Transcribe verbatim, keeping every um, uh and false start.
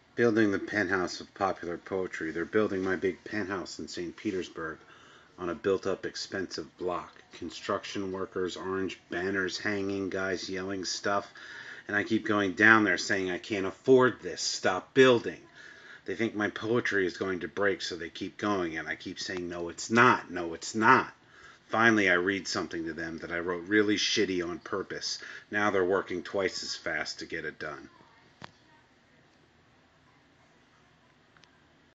Building the penthouse of popular poetry. They're building my big penthouse in Saint Petersburg on a built-up expensive block. Construction workers, orange banners hanging, guys yelling stuff. And I keep going down there saying, I can't afford this. Stop building. They think my poetry is going to break, so they keep going. And I keep saying, no, it's not. No, it's not. Finally, I read something to them that I wrote really shitty on purpose. Now they're working twice as fast to get it done.